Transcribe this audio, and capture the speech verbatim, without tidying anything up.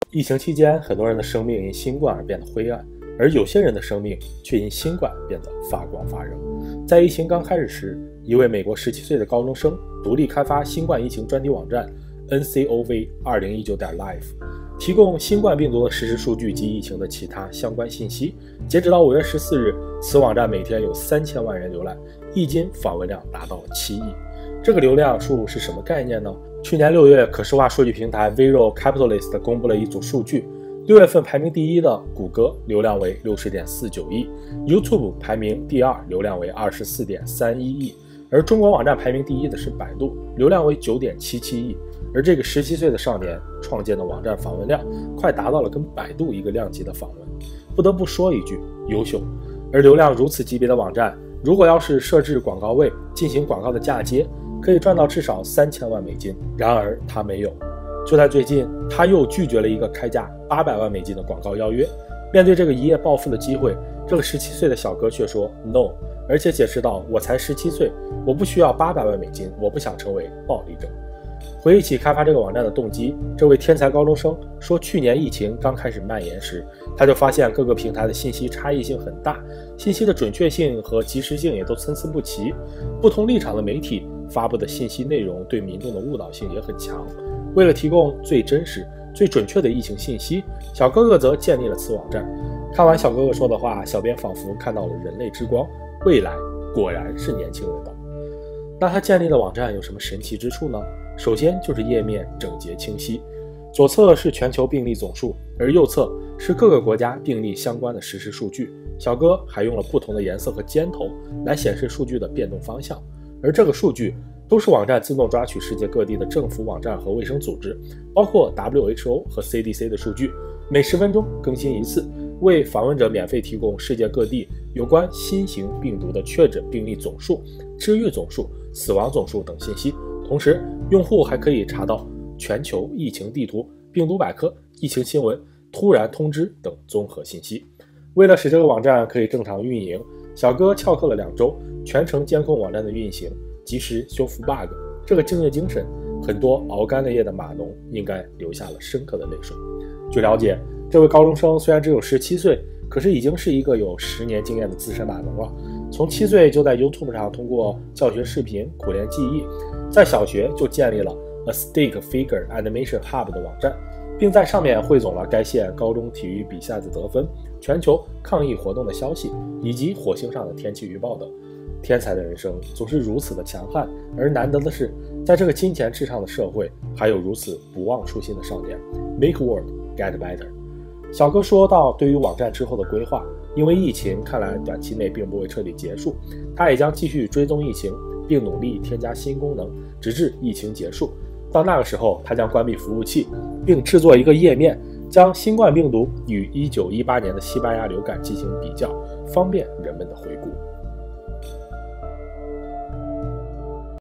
疫情期间，很多人的生命因新冠而变得灰暗，而有些人的生命却因新冠变得发光发热。在疫情刚开始时，一位美国十七岁的高中生独立开发新冠疫情专题网站 N C O V 二零一九 点 live， 提供新冠病毒的实时数据及疫情的其他相关信息。截止到五月十四日，此网站每天有三千万人浏览，一经访问量达到了七亿。这个流量数是什么概念呢？去年六月，可视化数据平台 Vero Capitalist 公布了一组数据，六月份排名第一的谷歌流量为 六十点四九亿， YouTube 排名第二，流量为 二十四点三一亿，而中国网站排名第一的是百度，流量为 九点七七亿。而这个十七岁的少年创建的网站访问量快达到了跟百度一个量级的访问，不得不说一句优秀。而流量如此级别的网站，如果要是设置广告位进行广告的嫁接，可以赚到至少三千万美金。然而他没有。就在最近，他又拒绝了一个开价八百万美金的广告邀约。面对这个一夜暴富的机会，这个十七岁的小哥却说 no， 而且解释道：我才十七岁，我不需要八百万美金，我不想成为暴力者。回忆起开发这个网站的动机，这位天才高中生说，去年疫情刚开始蔓延时，他就发现各个平台的信息差异性很大，信息的准确性和及时性也都参差不齐，不同立场的媒体发布的信息内容对民众的误导性也很强。为了提供最真实、最准确的疫情信息，小哥哥则建立了此网站。看完小哥哥说的话，小编仿佛看到了人类之光，未来果然是年轻人的。那他建立的网站有什么神奇之处呢？首先就是页面整洁清晰，左侧是全球病例总数，而右侧是各个国家病例相关的实时数据。小哥还用了不同的颜色和尖头来显示数据的变动方向，而这个数据都是网站自动抓取世界各地的政府网站和卫生组织，包括 W H O 和 C D C 的数据，每十分钟更新一次，为访问者免费提供世界各地有关新型病毒的确诊病例总数、治愈总数、死亡总数等信息。同时，用户还可以查到全球疫情地图、病毒百科、疫情新闻、突然通知等综合信息。为了使这个网站可以正常运营，小哥翘课了两周，全程监控网站的运行，及时修复 bug。 这个敬业精神，很多熬干了夜的码农应该留下了深刻的泪水。据了解，这位高中生虽然只有十七岁，可是已经是一个有十年经验的资深码农了。从七岁就在 YouTube 上通过教学视频苦练技艺，在小学就建立了 A Stick Figure Animation Hub 的网站，并在上面汇总了该县高中体育比赛的得分、全球抗疫活动的消息，以及火星上的天气预报等。天才的人生总是如此的强悍，而难得的是，在这个金钱至上的社会，还有如此不忘初心的少年。 Make world get better。 小哥说到对于网站之后的规划，因为疫情看来短期内并不会彻底结束，他也将继续追踪疫情，并努力添加新功能，直至疫情结束。到那个时候，他将关闭服务器，并制作一个页面，将新冠病毒与一九一八年的西班牙流感进行比较，方便人们的回顾。